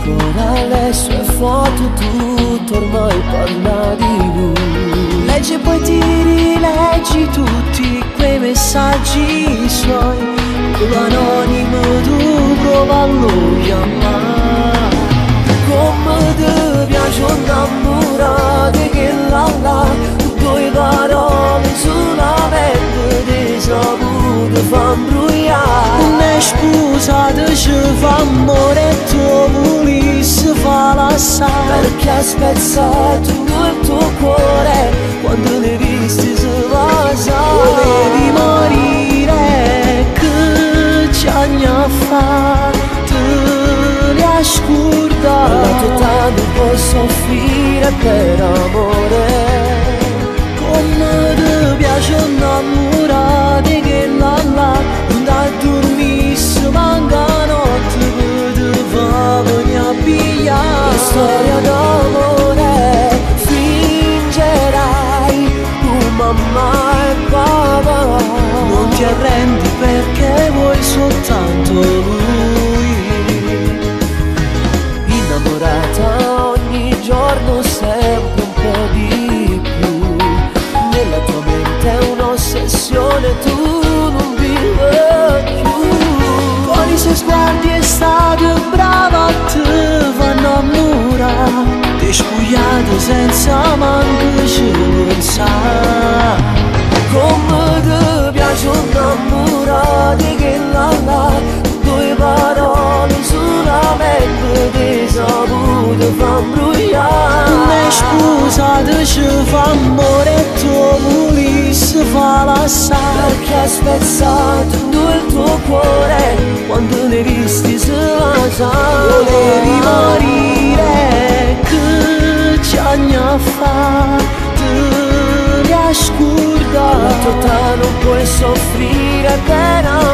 ancora le sue foto, tutto ormai parla di lui. Leggi e poi ti rileggi tutti quei messaggi suoi, l'anonimo tu prova a lui chiamare. Come ti piace innamorare che là due parole solamente ti sapute fa imbrogliare. Ne scusate ci fa amore e tu volessi fa l'assare, perché ha spezzato il tuo cuore quando ne visti se vasa. Volevi morire che ci ha fatto, te li ha scordato. La tua età non può soffrire per amore. Come ti piace innamorare che là non da dormisse manca notte che ti fa venire a pigliare. La storia d'amore fingerai con mamma e papà, non ti arrendi perché vuoi soltanto lui. Innamorata ogni giorno sempre un po' di più, nella tua mente è un'ossessione, tu non vivi più. Con i suoi sguardi è stata brava a te fa innamorare, ti spugliato senza manco ci pensare. Come ti piace innamorare che là due parole solamente ti sapute fa imbrogliare. Ne scusate ci fa amore e tu volessi fa l'assare, perché ha spezzato il tuo cuore quando ne visti se la sa. Volevi morire che ci ha fatto, te li ha scordato. La tua età non puoi soffrire per amore.